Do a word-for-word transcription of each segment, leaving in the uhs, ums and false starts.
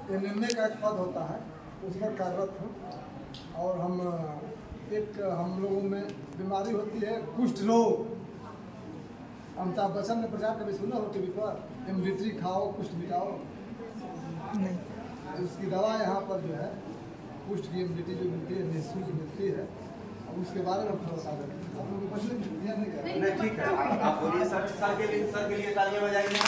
N का एक पद होता है, उसमें कार्यरत हूँ। और हम एक हम लोगों में बीमारी होती है कुष्ठ रोग। अमिताभ बच्चन ने प्रचार कभी सुना हो टीवी पर, एमडीटी खाओ कुष्ठ मिटाओ? नहीं। उसकी दवा यहाँ पर जो है कुष्ठ की एमडीटी जो मिलती है निःशुल्क मिलती है। अब उसके बारे में थोड़ा सा आप लोगों को नहीं ठीक है, आप बोलिए सर। सर के लिए सर के लिए तालियां बजाएंगे।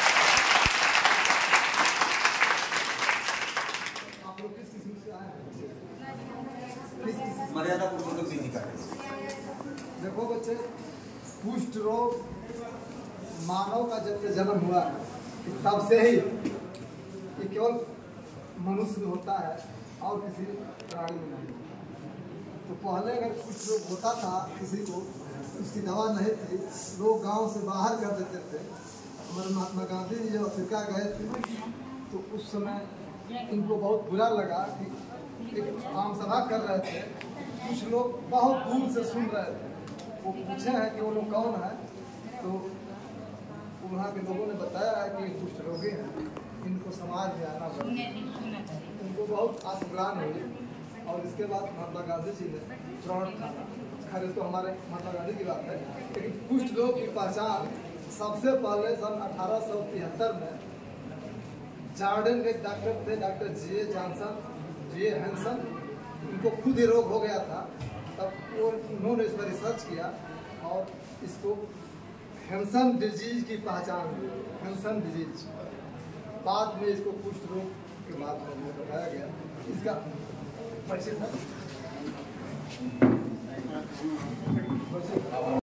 आप लोग किस किस्म से आए हैं? किस किस मर्यादा पुरुषों की नहीं करें। देखो बच्चे, कुष्ठ रोग मानव का जब से जन्म हुआ है तब से ही ये केवल मनुष्य में होता है और किसी प्राणी में नहीं। तो पहले अगर कुष्ठ रोग होता था किसी को, उसकी दवा नहीं थी, लोग गांव से बाहर कर देते थे। हमारे महात्मा गांधी जी जब अफ्रीका गए थे तो उस समय इनको बहुत बुरा लगा कि एक आम सभा कर रहे थे, कुछ लोग बहुत दूर से सुन रहे थे। वो पूछे हैं कि वो लोग कौन है, तो वहाँ के लोगों ने बताया है कि कुष्ठ रोगी हैं, इनको समाज में आना पड़ेगा। उनको बहुत आत्मग्लान हुई और इसके बाद महात्मा गांधी जी ने प्रण ठाना। खैर तो हमारे महात्मा गांधी की बात है, लेकिन कुष्ठ रोग की पहचान सबसे पहले सन अठारह सौ तिहत्तर में जार्डन के डॉक्टर थे, doctor G A Johnson, G A Hanson. उनको खुद ही रोग हो गया था, तब वो उन्होंने इस पर रिसर्च किया और इसको हैंसन डिजीज की पहचान हुई। हैंसन डिजीज बाद में इसको कुष्ठ रोग के माध्यम में बताया गया। इसका परिचय था।